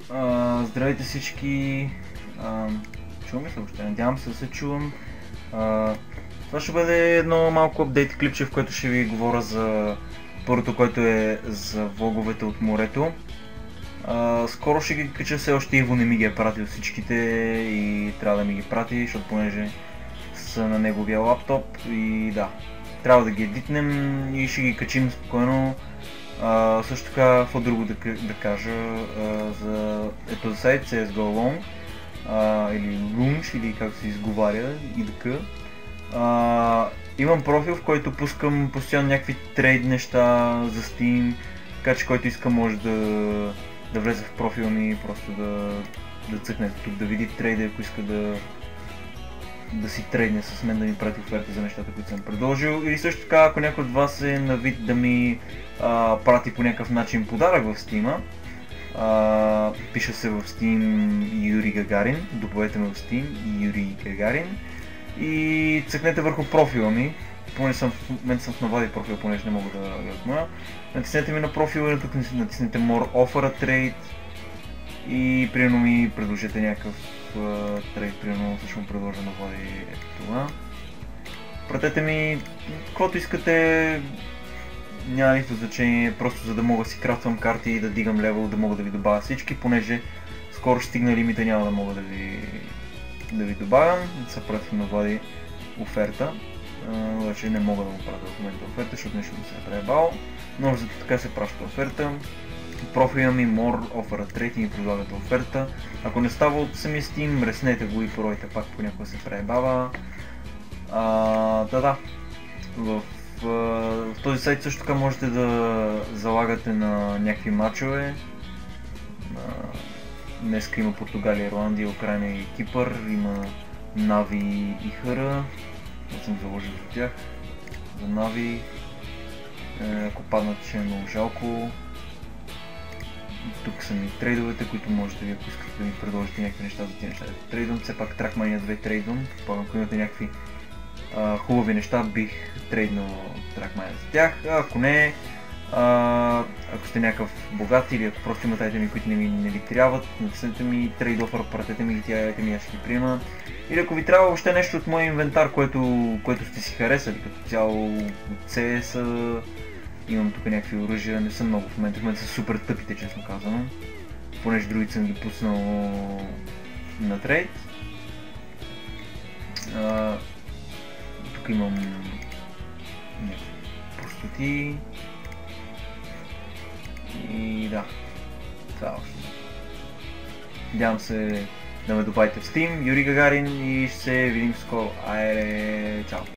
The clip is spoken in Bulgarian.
Здравейте всички. Чувам ли се въобще? Надявам се да се чувам. Това ще бъде едно малко апдейт клипче, в което ще ви говоря за първото, което е за влоговете от морето. Скоро ще ги кача, все още Иво не ми ги е пратил всичките и трябва да ми ги прати, защото понеже са на неговия лаптоп и да, трябва да ги едитнем и ще ги качим спокойно. Също така, какво друго да кажа за този сайт CSGO Long или Launch, или как се изговаря и така. Имам профил, в който пускам постоянно някакви трейд неща за Steam, така че който иска може да влезе в профила ми, просто да цъкне тук, да види трейда, ако иска да си трейдне с мен, да ми прати оферта за нещата, които съм предложил. Или също така, ако някой от вас е на вид да ми прати по някакъв начин подарък в Steam, пиша се в Steam Юрий Гагарин, добавете ме в Steam Юрий Гагарин и цъкнете върху профила ми. Понеже в момента съм в навади профил, понеже не мога да отмоя. Натиснете ми на профила и тук натиснете More Offer a Trade и примерно ми предложете някакъв трейд, примерно също му предложа на Влади това. Пратете ми каквото искате, няма нищо значение, просто за да мога да си крафтвам карти и да дигам левел, да мога да ви добавя всички, понеже скоро ще стигна лимита, няма да мога да ви добавям. Се пратих на Влади оферта, вече не мога да му пратя в момента оферта, защото нещо ми се е пребал, но зато така се праща оферта. Профила ми More Offer a Trade и ми предлагате оферта. Ако не става от самия Steam, реснете го и пробайте пак, понякога се пребава. Да. В този сайт също така можете да залагате на някакви матчове. Днеска има Португалия, Ирландия, Украина и Кипър, има Нави и Хъра. Това съм заложил за тях. За Нави. Ако паднат, ще е много жалко. Тук са ми трейдовете, които можете ви, ако искате да ми предложите някакви неща за тези неща да трейдвам. Все пак Trackmania 2 трейдвам. Ако имате някакви хубави неща, бих трейднал Trackmania за тях. Ако не, ако сте някакъв богат или ако просто имате айтеми, които не ви трябват, натиснете ми трейд офър, пратете ми тия айтеми, аз ще ги приема. Или ако ви трябва въобще нещо от моя инвентар, което сте си харесали, като цяло от CS, имам тук някакви оръжия, не са много в момента са супер тъпите, честно казано, понеже другите съм ги пуснал на трейд. Тук имам някакви простоти и да, това още. Надявам се да ме добавите в Steam, Юрий Гагарин, и ще се видим скоро. Айде, чао!